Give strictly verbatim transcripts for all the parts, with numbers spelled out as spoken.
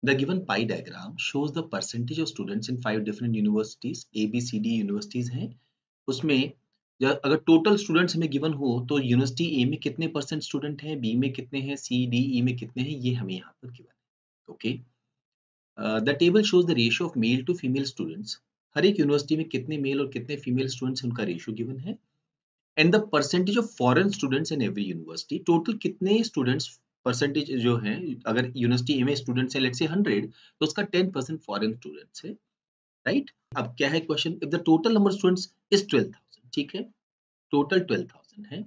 The given pie diagram shows the percentage of students in five different universities, A, B, C, D universities हैं. उसमें अगर total students हमें given हो तो university A में कितने परसेंट स्टूडेंट हैं, बी में कितने हैं, सी डी ई में कितने हैं, ये हमें यहाँ पर गिवन है. Okay, the table shows the ratio of male to female students. हर एक यूनिवर्सिटी में कितने मेल और कितने फीमेल स्टूडेंट्स उनका रेशियो गिवन है. And the percentage of foreign students in every university. Total कितने स्टूडेंट्स परसेंटेज जो है, अगर यूनिवर्सिटी ए में स्टूडेंट्स है लेट्स से हंड्रेड, तो उसका टेन परसेंट फॉरेन स्टूडेंट्स है, राइट. अब क्या है question, if the total number of students is twelve thousand, ठीक है, टोटल ट्वेल्व थाउजेंड है.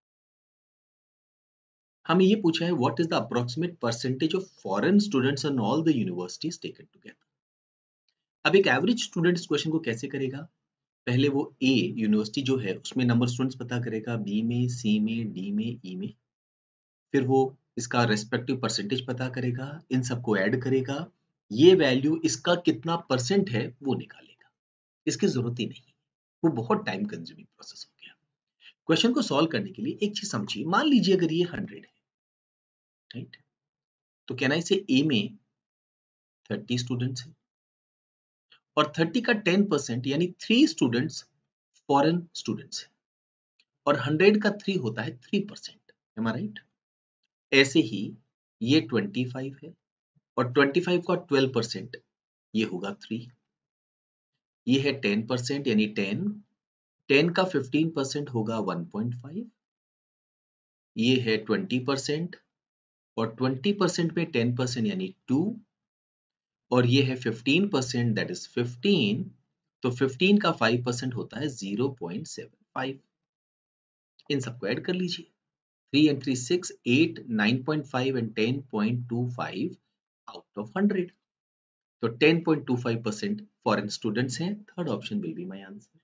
हमें ये पूछा है what is the approximate percentage of foreign students in all the universities taken together. अब एक एवरेज स्टूडेंट इस क्वेश्चन को कैसे करेगा, पहले वो ए यूनिवर्सिटी जो है उसमें नंबर स्टूडेंट्स पता करेगा, बी में, सी में, डी में, ई में, फिर वो इसका रेस्पेक्टिव परसेंटेज पता करेगा, इन सबको ऐड करेगा, ये वैल्यू इसका कितना परसेंट है वो निकालेगा. इसकी जरूरत ही नहीं, वो बहुत टाइम कंज्यूमिंग प्रोसेस हो गया. क्वेश्चन को सॉल्व करने के लिए एक चीज समझिए, मान लीजिए अगर ये हंड्रेड है, राइट, तो कहना इसे ए में थर्टी स्टूडेंट्स है और थर्टी का टेन परसेंट यानी थ्री स्टूडेंट्स फॉरेन स्टूडेंट्स है और हंड्रेड का थ्री होता है three percent. Am I right. ऐसे ही ये ट्वेंटी फाइव है और ट्वेंटी फाइव का ट्वेल्व परसेंट ये होगा थ्री. ये है टेन परसेंट यानी टेन, टेन का फिफ्टीन परसेंट होगा वन पॉइंट फाइव. ये है ट्वेंटी परसेंट और ट्वेंटी परसेंट में टेन परसेंट यानी टू, और ये है fifteen percent that is fifteen, तो फिफ्टीन का फाइव परसेंट होता है ज़ीरो पॉइंट सेवन फाइव. इन सबको ऐड कर लीजिए, three and three six, eight, nine point five and ten point two five out of hundred. तो ten point two five percent foreign students हैं. Third option will be my answer.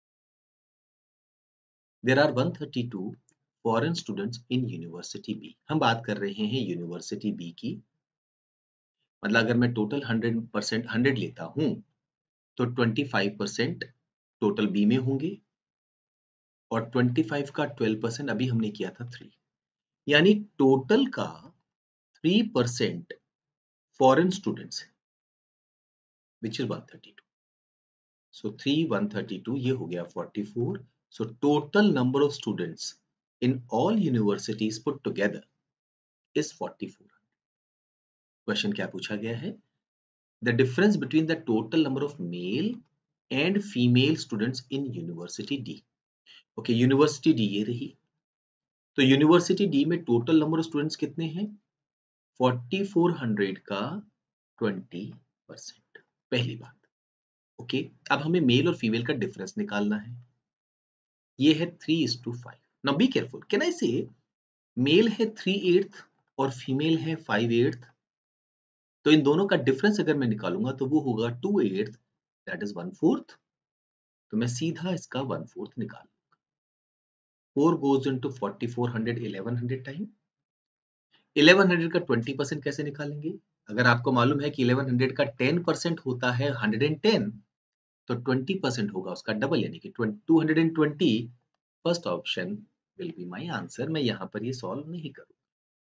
There are one thirty two foreign students in university B. हम बात कर रहे हैं university B की. मतलब अगर मैं टोटल हंड्रेड परसेंट हंड्रेड लेता हूं तो twenty five percent total B में होंगे और ट्वेंटी फाइव का ट्वेल्व परसेंट अभी हमने किया था थ्री, यानी टोटल का थ्री परसेंट फॉरेन स्टूडेंट्स है, which is one thirty two. So three one thirty two, ये हो गया forty four. So total number of students in all universities put together is forty four. Question क्या पूछा गया है, the difference between the total number of male and female students in university D. Okay, university D ये रही, तो university D में total number of students कितने हैं, फोर्टी फोर हंड्रेड का ट्वेंटी परसेंट. पहली बात. ओके, अब हमें मेल और फीमेल का डिफरेंस निकालना है. ये है three is two five. Now be careful, can I say male है थ्री एट्थ और फीमेल है फाइव एट्थ, तो इन दोनों का डिफरेंस अगर मैं निकालूंगा तो वो होगा two eighth, that is one fourth. तो मैं सीधा इसका वन फोर्थ निकाल लूंगा. Four goes into forty four hundred, eleven hundred time. Eleven hundred का ट्वेंटी परसेंट कैसे निकालेंगे, अगर आपको मालूम है कि इलेवन हंड्रेड का टेन परसेंट होता है हंड्रेड टेन, तो ट्वेंटी परसेंट होगा उसका डबल यानी कि two hundred twenty. First option will be my answer. मैं यहां पर ये सॉल्व नहीं करूंगा.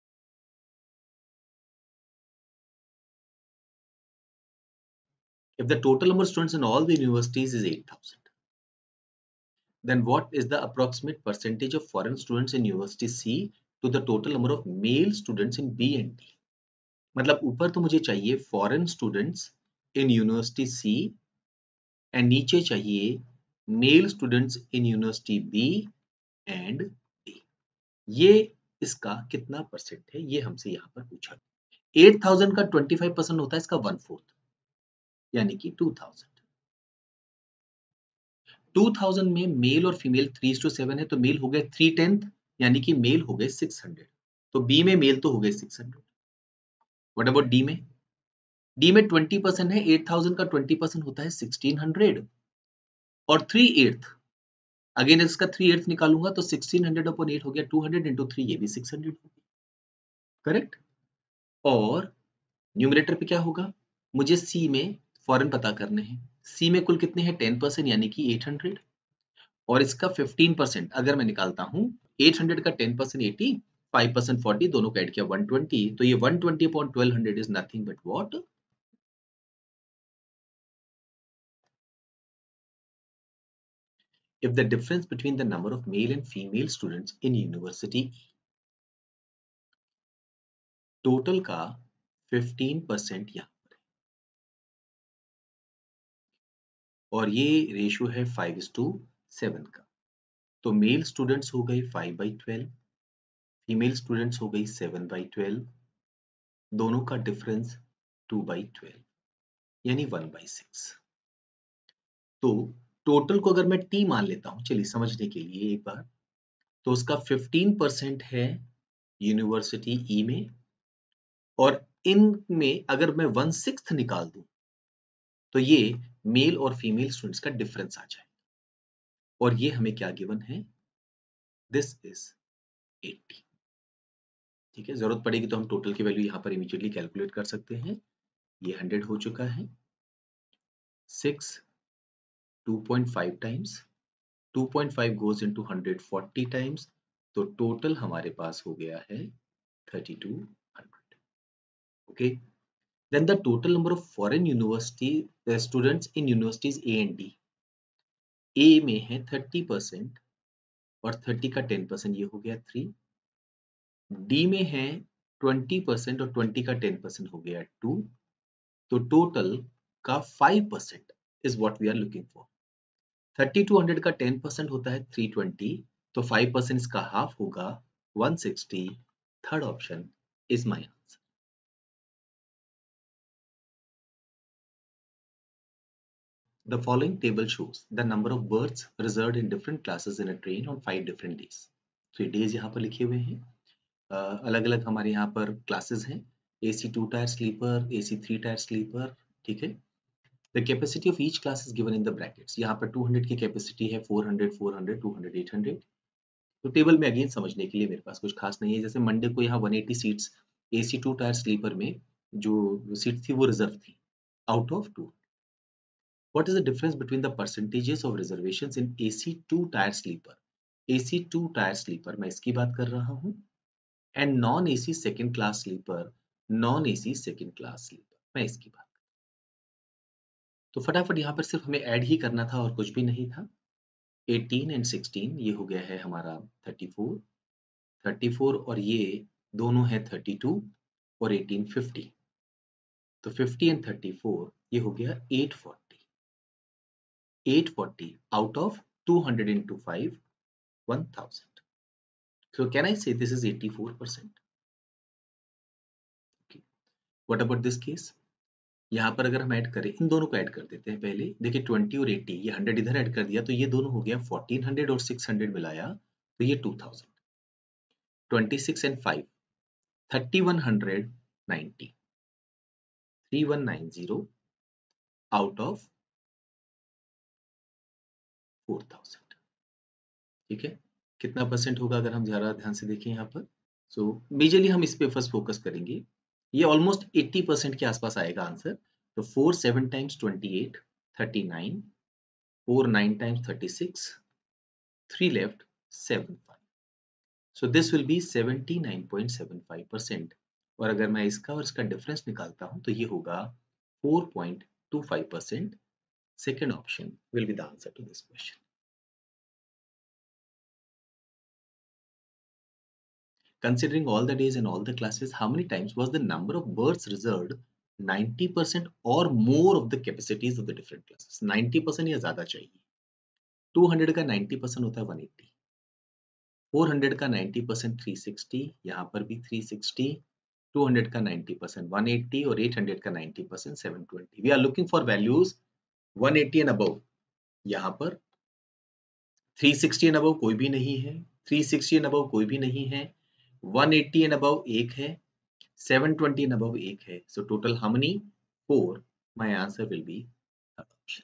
If the total number of students in all the universities is eight thousand, then what is the approximate percentage of foreign students in university C to the total number of male students in B and D? मतलब ऊपर तो मुझे चाहिए foreign students in university C and नीचे चाहिए male students in university B and D. ये इसका कितना परसेंट है ये हमसे यहाँ पर पूछा. एट थाउजेंड का ट्वेंटी फाइव परसेंट होता है इसका वन फोर्थ यानी कि टू थाउजेंड. टू थाउजेंड में मेल और फीमेल थ्री टू सेवन है, तो मेल हो गए थ्री टेंथ यानी कि मेल हो गए सिक्स हंड्रेड. तो बी में मेल तो हो गए six hundred. What about D में, डी में ट्वेंटी परसेंट है, एट थाउजेंड का ट्वेंटी परसेंट होता है सिक्सटीन हंड्रेड और थ्री एट्थ, अगेन इसका थ्री एट्थ निकालूंगा तो सिक्सटीन हंड्रेड अपॉन एट हो गया टू हंड्रेड इंटू थ्री, ये भी सिक्स हंड्रेड हो गया. करेक्ट. और न्यूमरेटर पे क्या होगा, मुझे सी में फॉरेन पता करने हैं. सी में कुल कितने हैं टेन परसेंट यानी कि एट हंड्रेड और इसका फिफ्टीन परसेंट अगर मैं निकालता हूं, एट हंड्रेड का ten percent eighty, five percent forty, दोनों का ऐड किया वन ट्वेंटी, तो ये one twenty upon twelve hundred is nothing but what if the difference between the number of male and female students in university total का fifteen percent यहाँ पर है और ये रेशियो है फाइव इज टू सेवन का, तो मेल स्टूडेंट्स हो गए five by twelve, female students हो गई सेवन बाई ट्वेल्व, दोनों का डिफरेंस टू बाई ट्वेल्व यानी वन बाई सिक्स। तो टोटल को अगर मैं टी मान लेता हूं, चलिए समझने के लिए एक बार, तो उसका फिफ्टीन परसेंट है यूनिवर्सिटी ई में, और इनमें अगर मैं वन सिक्स निकाल दूं तो ये मेल और फीमेल स्टूडेंट्स का डिफरेंस आ जाए, और ये हमें क्या गिवन है, दिस इज एटी। ठीक है, जरूरत पड़ेगी तो हम टोटल की वैल्यू यहाँ पर इमीडिएटली कैलकुलेट कर सकते हैं। ये हंड्रेड हो चुका है, six two point five times, two point five goes into hundred forty times, तो टोटल हमारे पास हो गया है thirty two hundred. Okay, then the total number of foreign university students in universities A and D, A में है thirty percent और thirty का टेन परसेंट, ये हो गया थ्री। डी में है ट्वेंटी परसेंट और ट्वेंटी का टेन परसेंट हो गया टू, तो टोटल का five percent is what we are looking for. Thirty two hundred का टेन परसेंट होता है थ्री ट्वेंटी, तो फाइव परसेंट इसका हाफ होगा one sixty. Third option is my answer. The following table shows the number of berths reserved in different classes in a train on five different days. तो ये days यहाँ पर लिखे हुए हैं, अलग अलग हमारे यहाँ पर क्लासेस हैं, AC two tier sleeper, AC three tier sleeper. ठीक है, the capacity of each class is given in the brackets. यहाँ पर टू हंड्रेड की कैपेसिटी है, four hundred, four hundred, two hundred, eight hundred. तो टेबल में again समझने के लिए मेरे पास कुछ खास नहीं है, जैसे मंडे को यहाँ one eighty seats AC two tier sleeper में जो सीट थी वो रिजर्व थी out of two. What is the difference between the percentages of reservations in A C two tier sleeper? A C two tier sleeper मैं इसकी बात कर रहा हूँ, and non A C second class sleeper, non A C second class sleeper मैं इसकी बात। तो फटाफट यहाँ पर सिर्फ हमें ऐड ही करना था और कुछ भी नहीं था। एटीन एंड सिक्सटीन ये हो गया है हमारा थर्टी फोर, थर्टी फोर और ये दोनों है थर्टी टू और एटीन फिफ्टी, तो फिफ्टी एंड थर्टी फोर ये हो गया eight forty. eight forty out of two hundred into five, one thousand. So can I say this is eighty-four percent? Okay. What about this case? यहाँ पर अगर हम add करें, इन दोनों को ऐड कर देते हैं पहले। देखिए ट्वेंटी और एटी, ये हंड्रेड इधर ऐड कर दिया तो ये दोनों हो गया फोर्टीन हंड्रेड और सिक्स हंड्रेड मिलाया तो ये two thousand. Twenty six and five, thirty one hundred ninety, three one nine zero out of four thousand. ठीक है, कितना परसेंट होगा अगर हम जरा ध्यान से देखें यहाँ पर। सो मेजरली हम इस पे फर्स्ट फोकस करेंगे, ये ऑलमोस्ट एटी परसेंट के आसपास आएगा आंसर। तो four seven times twenty eight, thirty nine, four nine times thirty six, three left seven five, so this will be seventy nine point seven five percent. और अगर मैं इसका और इसका डिफरेंस निकालता हूं तो ये होगा four point two five percent. Second option will be the answer to this question. Considering all the days and all the classes, how many times was the number of berths reserved ninety percent or more of the capacities of the different classes? ninety percent या ज्यादा चाहिए। Two hundred का ninety percent होता है one eighty, four hundred का ninety percent three sixty, यहाँ पर भी थ्री सिक्सटी, टू हंड्रेड का ninety percent वन एटी और एट हंड्रेड का ninety percent seven twenty. We are looking for values one eighty and above। यहाँ पर three sixty and above कोई भी नहीं है, थ्री सिक्सटी and above कोई भी नहीं है, वन एटी and above एक है, सेवन ट्वेंटी and above एक है। So total how many? four. My answer will be third option.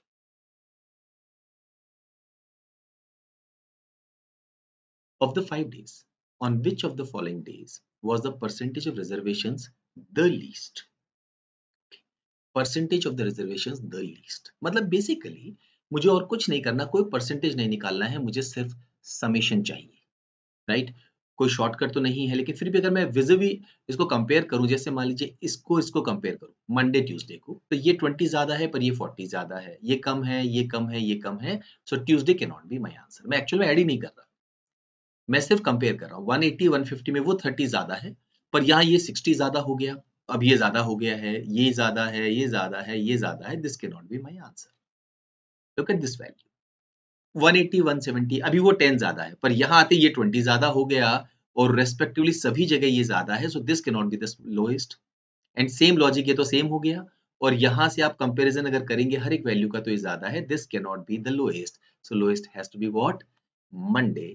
Of the five days, on which of the following days was the percentage of reservations the least? Percentage of the reservations the least मतलब basically मुझे और कुछ नहीं करना, कोई percentage नहीं निकालना है, मुझे सिर्फ समेशन चाहिए, राइट? कोई शॉर्टकट तो नहीं है, लेकिन फिर भी अगर मैं विजिबली इसको कंपेयर करूं, जैसे मान लीजिए इसको इसको कंपेयर करूं मंडे ट्यूसडे को, तो ये ट्वेंटी ज्यादा है पर ये फोर्टी ज्यादा है, ये कम है, ये कम है, ये कम है, so Tuesday can not be my answer. मैं एक्चुअली में ऐड ही नहीं कर रहा, मैं सिर्फ कंपेयर कर रहा हूँ। वन एटी वन फिफ्टी में वो थर्टी ज्यादा है, पर यहाँ ये सिक्सटी ज्यादा हो गया, अब ये ज्यादा हो गया है, ये ज्यादा है, ये ज्यादा है, ये ज्यादा है, this can not be my answer. Look at this value one eighty one seventy, अभी वो टेन ज्यादा है, पर यहाँ आते ये ट्वेंटी ज्यादा हो गया और रेस्पेक्टिवली सभी जगह ये ज्यादा है, so this can not be the lowest. And same logic, ये तो सेम हो गया, और यहाँ से आप कंपैरिजन अगर करेंगे हर एक वैल्यू का तो ये ज्यादा है, this can not be the lowest, so lowest has to be what, Monday.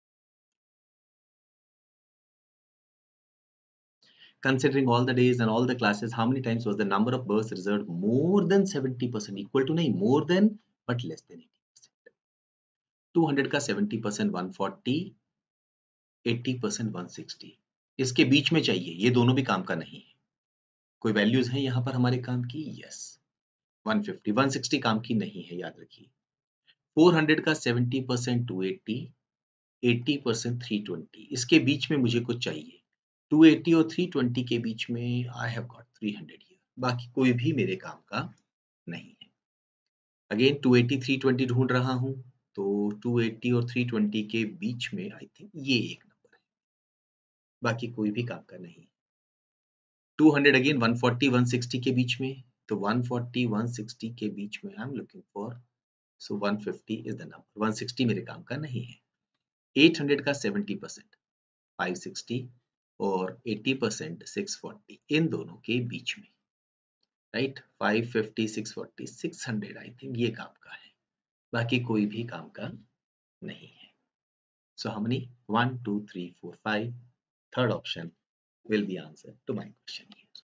Considering all the days and all the classes, how many times was the number of births reserved more than seventy percent? Equal to नहीं, more than but less than eighty percent. Two hundred का seventy percent one forty, eighty percent one sixty, इसके बीच में चाहिए, ये दोनों भी काम का नहीं है। कोई वैल्यूज हैं यहाँ पर हमारे काम की? Yes, one fifty, one sixty काम की नहीं है, याद रखिए। फोर हंड्रेड का seventy percent two eighty, eighty percent three twenty, इसके बीच में मुझे कुछ चाहिए। टू एटी और थ्री ट्वेंटी के बीच में I have got three hundred here, बाकी कोई भी मेरे काम का नहीं है। Again two eighty three twenty ढूंढ रहा हूं, तो टू एटी और थ्री ट्वेंटी के बीच में आई थिंक ये एक नंबर है, बाकी कोई भी काम का नहीं। Two hundred again one forty one sixty के बीच में, तो वन फोर्टी वन सिक्सटी के बीच में I am looking for, so one fifty is the number, one sixty मेरे काम का नहीं है। एट हंड्रेड का सेवेंटी परसेंट फाइव सिक्सटी और एटी परसेंट सिक्स फोर्टी, इन दोनों के बीच में, right, five fifty six forty six hundred I think ये काम का है, बाकी कोई भी काम का नहीं है। So how many? one, two, three, four, five. Third option will be answer to my question here.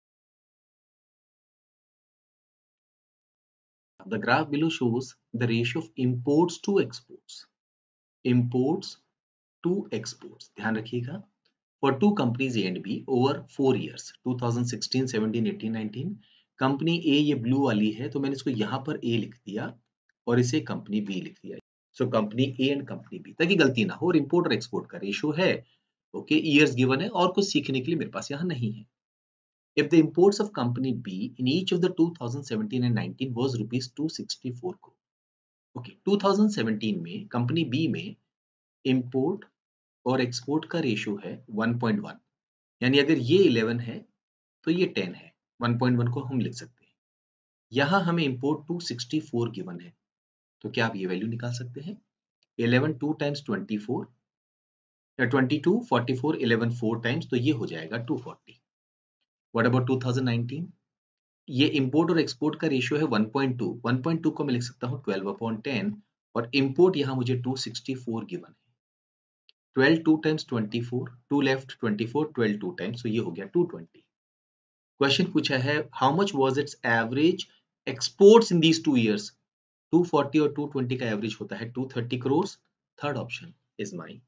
The graph below shows the ratio of imports to exports. Imports to exports. ध्यान रखिएगा. For two companies A and B over four years, twenty sixteen, seventeen, eighteen, nineteen. Company A ये blue वाली है, तो मैंने इसको यहाँ पर A लिख दिया और इसे कंपनी B लिख दिया। So company A and company B, ताकि गलती ना हो, और इंपोर्ट और एक्सपोर्ट का रेशियो है, ओके, ईयर्स गिवन है, और कुछ सीखने के लिए मेरे पास यहाँ नहीं है। If the imports of company B in each of the twenty seventeen and nineteen was rupees two sixty four crore, okay, twenty seventeen में कंपनी बी में इंपोर्ट और एक्सपोर्ट का रेशियो है वन पॉइंट वन, यानी अगर ये इलेवन है तो ये टेन है, वन पॉइंट वन को हम लिख सकते हैं। यहाँ हमें import two sixty four given है, तो क्या आप ये वैल्यू निकाल सकते हैं? Eleven two times twenty four, twenty two, forty four, eleven four times, तो ये हो जाएगा two forty. What about two thousand nineteen? ये इंपोर्ट और एक्सपोर्ट का रेशियो है one point two, one point two को मैं लिख सकता हूँ ट्वेल्व अपॉन टेन, और इंपोर्ट यहाँ मुझे टू सिक्सटी फोर गिवन है। Twelve two times twenty four, two left twenty four, twelve two times, तो ये हो गया टू ट्वेंटी। क्वेश्चन पूछा है how much was its average exports in these two years? Two forty और two twenty का average होता है two thirty crore. Third option is my.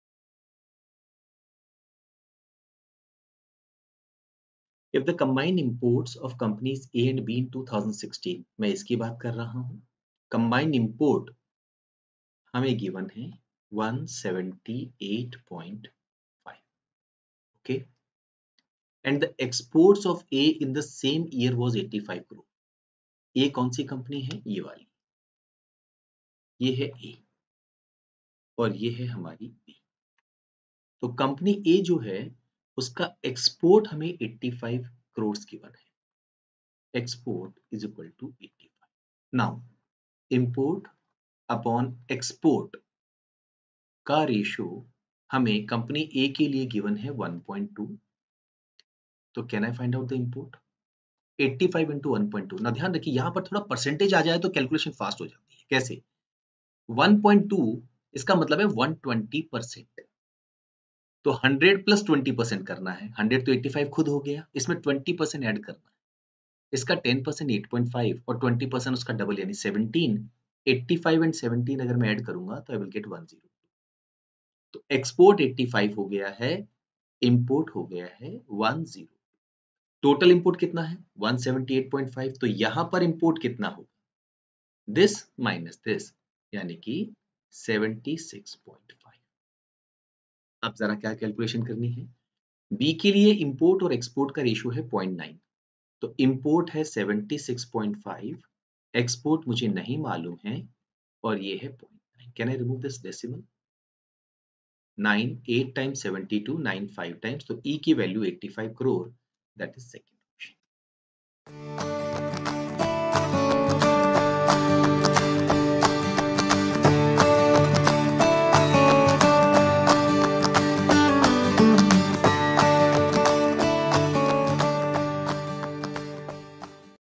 If the combined imports of companies A and B in twenty sixteen, मैं इसकी बात कर रहा हूँ, combined import हमें given है one seventy-eight point five, okay, and the exports of A in the same year was eighty-five crore. A कौन सी company है? ये वाली, ये है A और ये है हमारी B। तो कंपनी A जो है उसका एक्सपोर्ट हमें eighty-five करोड़ गिवन है, export is equal to eighty-five. Now import upon export का रेशियो हमें कंपनी ए के लिए गिवन है वन पॉइंट टू, तो can I find out the import? eighty-five into one point two. ना ध्यान रखिए यहाँ पर थोड़ा परसेंटेज आ जाए तो कैलकुलेशन फास्ट हो जाती है। कैसे? वन पॉइंट टू इसका मतलब है वन ट्वेंटी परसेंट, तो हंड्रेड प्लस ट्वेंटी परसेंट करना है। हंड्रेड तो eighty-five खुद हो गया, इसमें ट्वेंटी परसेंट ऐड करना है, इसका ten percent eight point five और ट्वेंटी परसेंट उसका डबल यानी सेवनटीन। eighty-five एंड सेवनटीन अगर मैं ऐड करूंगा तो I will get one zero. तो एक्सपोर्ट eighty-five हो गया है, इंपोर्ट हो गया है वन जीरो। टोटल इंपोर्ट कितना है? One seventy eight point five, तो यहां पर इंपोर्ट कितना होगा? दिस माइनस दिस, यानी कि सेवेंटी सिक्स पॉइंट फाइव। अब जरा क्या कैलकुलेशन करनी है, बी के लिए इंपोर्ट और एक्सपोर्ट का रेशियो है पॉइंट नाइन, तो इंपोर्ट है seventy six point five, export मुझे नहीं मालूम है और ये है point nine. Can I remove this decimal? Nine, eight times seventy two, nine five times, तो ई की value eighty five crore, that is second.